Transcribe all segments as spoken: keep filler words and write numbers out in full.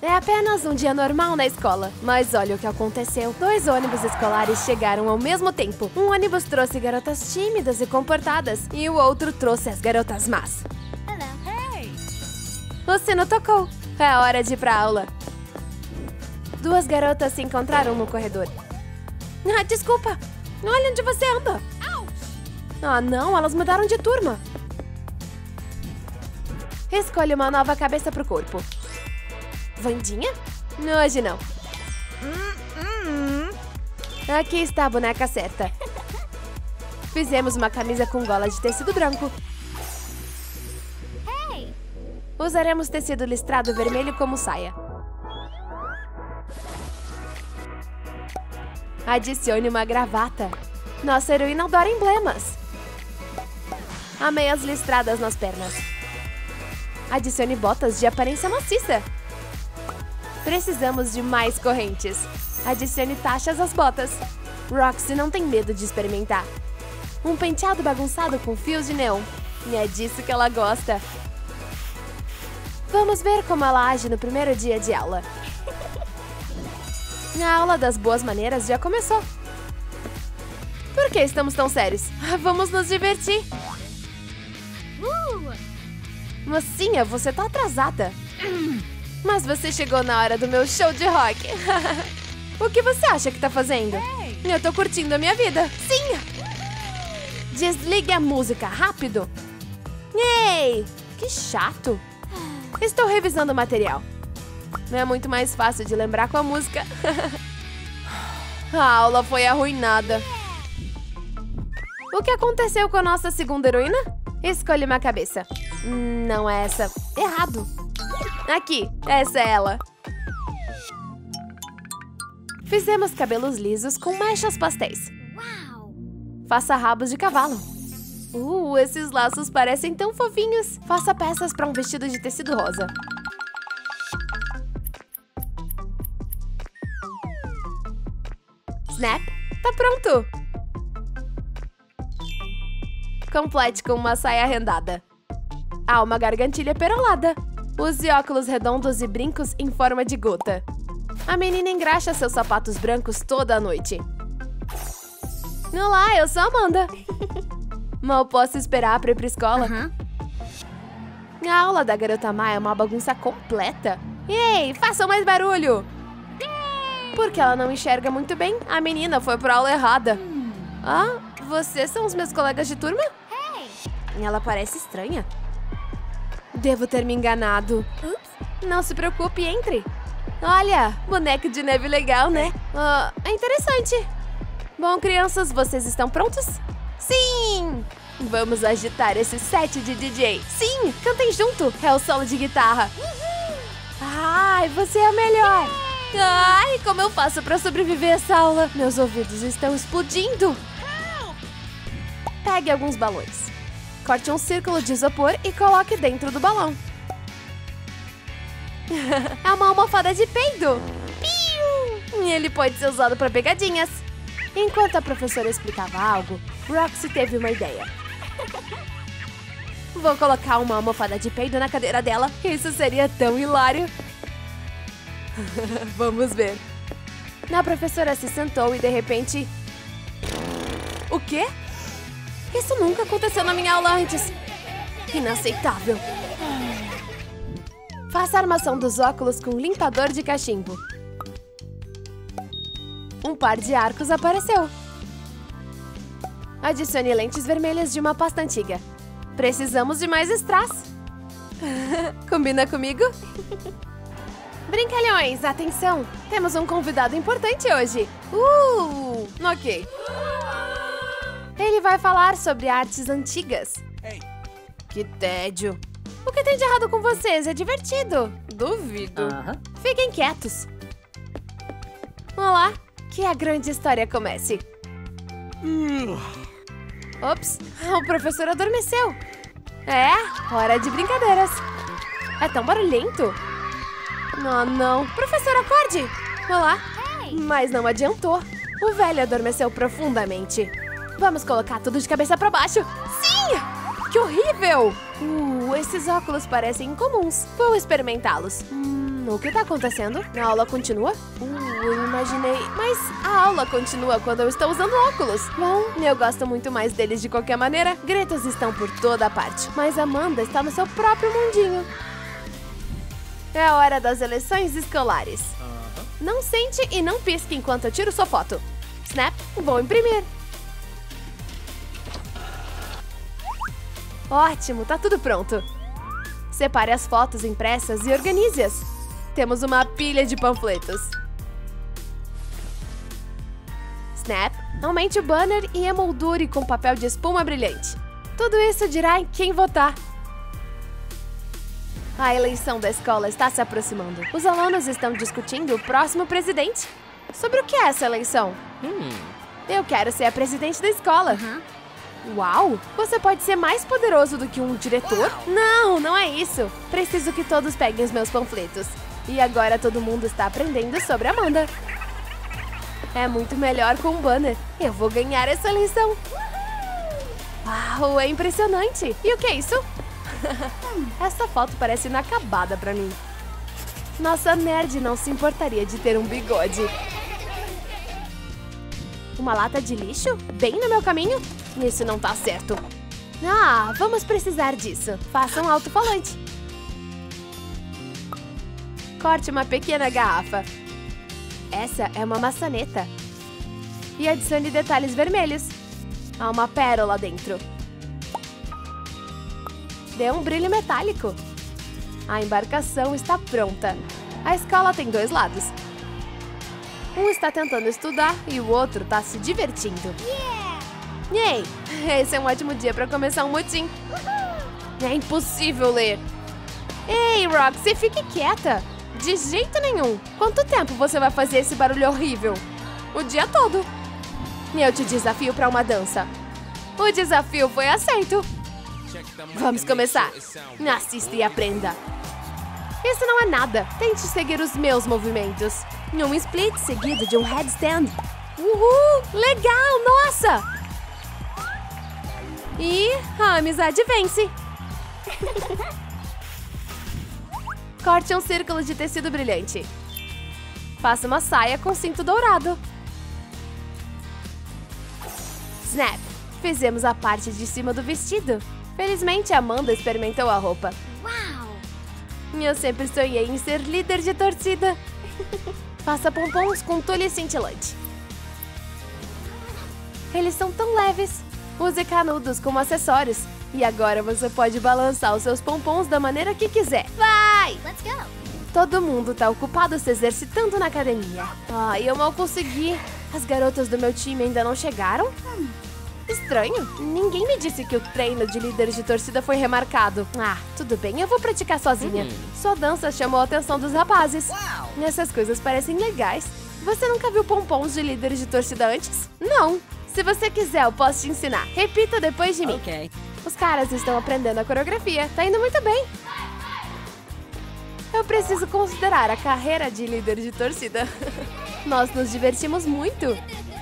É apenas um dia normal na escola. Mas olha o que aconteceu. Dois ônibus escolares chegaram ao mesmo tempo. Um ônibus trouxe garotas tímidas e comportadas, e o outro trouxe as garotas más. O sino tocou. É hora de ir pra aula. Duas garotas se encontraram no corredor. Ah, desculpa. Olha onde você anda. Ah, não. Elas mudaram de turma. Escolha uma nova cabeça pro corpo. Vandinha? Hoje não. Aqui está a boneca certa. Fizemos uma camisa com gola de tecido branco. Usaremos tecido listrado vermelho como saia. Adicione uma gravata. Nossa heroína adora emblemas. Ameias listradas nas pernas. Adicione botas de aparência maciça. Precisamos de mais correntes. Adicione taxas às botas. Roxy não tem medo de experimentar. Um penteado bagunçado com fios de neon. E é disso que ela gosta. Vamos ver como ela age no primeiro dia de aula. A aula das boas maneiras já começou. Por que estamos tão sérios? Vamos nos divertir. Uh! Mocinha, você tá atrasada. Mas você chegou na hora do meu show de rock. O que você acha que tá fazendo? Eu tô curtindo a minha vida. Sim! Desligue a música, rápido. Ei! Que chato. Estou revisando o material. É muito mais fácil de lembrar com a música. A aula foi arruinada. O que aconteceu com a nossa segunda heroína? Escolha uma cabeça. Não é essa. Errado. Aqui, essa é ela. Fizemos cabelos lisos com mechas pastéis. Faça rabos de cavalo. Uh, esses laços parecem tão fofinhos. Faça peças para um vestido de tecido rosa. Snap, tá pronto! Complete com uma saia rendada. Há uma gargantilha perolada. Use óculos redondos e brincos em forma de gota. A menina engraxa seus sapatos brancos toda a noite. Olá, eu sou a Amanda. Mal posso esperar pra ir pra escola. Uhum. A aula da garota má é uma bagunça completa. Ei, façam mais barulho! Porque ela não enxerga muito bem, a menina foi pra aula errada. Hum. Ah, vocês são os meus colegas de turma? Hey. Ela parece estranha. Devo ter me enganado. Ups. Não se preocupe, entre. Olha, boneco de neve legal, né? Uh, é interessante. Bom, crianças, vocês estão prontos? Sim! Vamos agitar esse set de D J. Sim, cantem junto. É o solo de guitarra. Uhum. Ai, você é a melhor. Ai, como eu faço pra sobreviver a essa aula? Meus ouvidos estão explodindo. Pegue alguns balões. Corte um círculo de isopor e coloque dentro do balão. É uma almofada de peido. Piu! Ele pode ser usado para pegadinhas. Enquanto a professora explicava algo, Roxy teve uma ideia. Vou colocar uma almofada de peido na cadeira dela. Isso seria tão hilário. Vamos ver. A professora se sentou e, de repente... O quê? Isso nunca aconteceu na minha aula antes. Inaceitável. Faça a armação dos óculos com limpador de cachimbo. Um par de arcos apareceu. Adicione lentes vermelhas de uma pasta antiga. Precisamos de mais strass. Combina comigo? Brincalhões, atenção! Temos um convidado importante hoje. Uh, ok. Ele vai falar sobre artes antigas. Hey. Que tédio. O que tem de errado com vocês? É divertido. Duvido. Uh-huh. Fiquem quietos. Olá, que a grande história comece. Uh. Ops, o professor adormeceu. É, hora de brincadeiras. É tão barulhento. Oh, não. Professor, acorde! Olá. Hey. Mas não adiantou. O velho adormeceu profundamente. Vamos colocar tudo de cabeça pra baixo. Sim! Que horrível! Uh, esses óculos parecem incomuns. Vou experimentá-los. Hum, Hum, o que tá acontecendo? A aula continua? Uh, eu imaginei... Mas a aula continua quando eu estou usando óculos. Bom, eu gosto muito mais deles de qualquer maneira. Gretas estão por toda parte, mas Amanda está no seu próprio mundinho. É a hora das eleições escolares. Uh-huh. Não sente e não pisque enquanto eu tiro sua foto. Snap, vou imprimir. Ótimo, tá tudo pronto. Separe as fotos impressas e organize-as. Temos uma pilha de panfletos. Snap, aumente o banner e emoldure com papel de espuma brilhante. Tudo isso dirá em quem votar. A eleição da escola está se aproximando. Os alunos estão discutindo o próximo presidente. Sobre o que é essa eleição? Hum. Eu quero ser a presidente da escola. Uhum. Uau! Você pode ser mais poderoso do que um diretor? Uau. Não, não é isso. Preciso que todos peguem os meus panfletos. E agora todo mundo está aprendendo sobre Amanda. É muito melhor com um banner. Eu vou ganhar essa eleição. Uau, é impressionante. E o que é isso? Essa foto parece inacabada pra mim. Nossa nerd não se importaria de ter um bigode. Uma lata de lixo? Bem no meu caminho? Isso não tá certo. Ah, vamos precisar disso. Faça um alto-falante. Corte uma pequena garrafa. Essa é uma maçaneta. E adicione detalhes vermelhos. Há uma pérola dentro. Dê um brilho metálico. A embarcação está pronta. A escola tem dois lados. Um está tentando estudar e o outro está se divertindo. Yeah! Ei, esse é um ótimo dia para começar um motim. É impossível ler. Ei, Roxy, fique quieta. De jeito nenhum. Quanto tempo você vai fazer esse barulho horrível? O dia todo. Eu te desafio para uma dança. O desafio foi aceito. Vamos começar. Assista e aprenda. Isso não é nada. Tente seguir os meus movimentos. Um split seguido de um headstand. Uhul! Legal, nossa! E a amizade vence. Corte um círculo de tecido brilhante. Faça uma saia com cinto dourado. Snap! Fizemos a parte de cima do vestido. Felizmente, Amanda experimentou a roupa. Uau! Eu sempre sonhei em ser líder de torcida. Faça pompons com tule cintilante. Eles são tão leves. Use canudos como acessórios. E agora você pode balançar os seus pompons da maneira que quiser. Vai! Let's go! Todo mundo tá ocupado se exercitando na academia. Ah, eu mal consegui. As garotas do meu time ainda não chegaram? Hum. Estranho. Ninguém me disse que o treino de líderes de torcida foi remarcado. Ah, tudo bem, eu vou praticar sozinha. Hum. Sua dança chamou a atenção dos rapazes. Uau. Essas coisas parecem legais. Você nunca viu pompons de líderes de torcida antes? Não. Se você quiser, eu posso te ensinar. Repita depois de mim. Ok. Os caras estão aprendendo a coreografia. Tá indo muito bem. Eu preciso considerar a carreira de líder de torcida. Nós nos divertimos muito.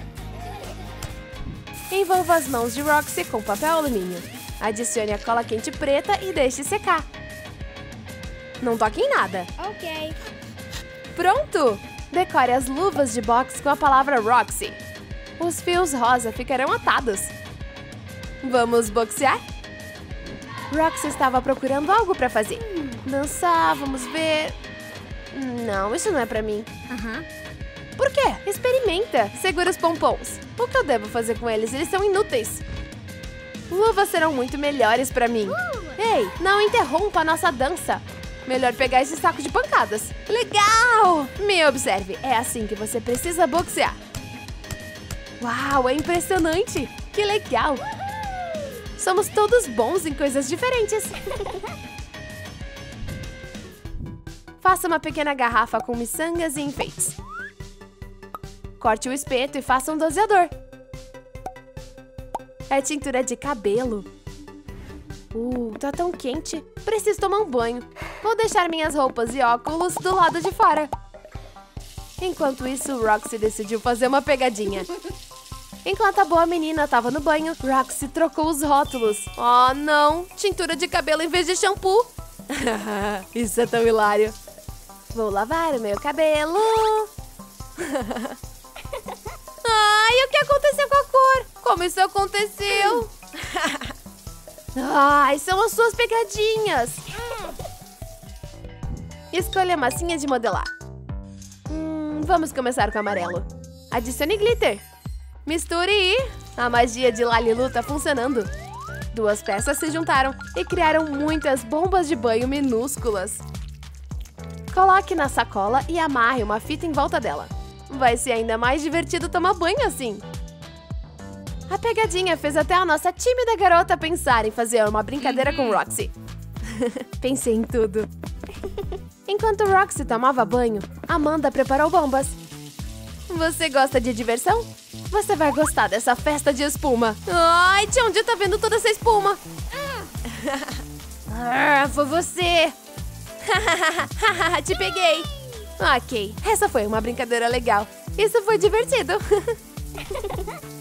Envolva as mãos de Roxy com papel alumínio. Adicione a cola quente preta e deixe secar. Não toque em nada. Ok. Pronto! Decore as luvas de boxe com a palavra Roxy. Os fios rosa ficarão atados. Vamos boxear? Roxy estava procurando algo para fazer. Hum. Dançar, vamos ver... Não, isso não é pra mim. Uhum. Por quê? Experimenta. Segura os pompons. O que eu devo fazer com eles? Eles são inúteis. Luvas serão muito melhores pra mim. Uh. Ei, não interrompa a nossa dança. Melhor pegar esse saco de pancadas. Legal! Me observe. É assim que você precisa boxear. Uau, é impressionante. Que legal. Somos todos bons em coisas diferentes. Faça uma pequena garrafa com miçangas e enfeites. Corte o espeto e faça um doseador. É tintura de cabelo. Uh, tá tão quente. Preciso tomar um banho. Vou deixar minhas roupas e óculos do lado de fora. Enquanto isso, Roxy decidiu fazer uma pegadinha. Enquanto a boa menina tava no banho, Roxy trocou os rótulos. Oh, não! Tintura de cabelo em vez de shampoo. Isso é tão hilário. Vou lavar o meu cabelo. Ai, o que aconteceu com a cor? Como isso aconteceu? Ai, são as suas pegadinhas. Escolha a massinha de modelar. Hum, vamos começar com o amarelo. Adicione glitter. Misture e... a magia de Lalilu tá funcionando. Duas peças se juntaram e criaram muitas bombas de banho minúsculas. Coloque na sacola e amarre uma fita em volta dela. Vai ser ainda mais divertido tomar banho assim. A pegadinha fez até a nossa tímida garota pensar em fazer uma brincadeira com Roxy. Pensei em tudo. Enquanto Roxy tomava banho, Amanda preparou bombas. Você gosta de diversão? Você vai gostar dessa festa de espuma. Ai, de onde tá vendo toda essa espuma? Ah, foi você. Te peguei. Ok, essa foi uma brincadeira legal. Isso foi divertido.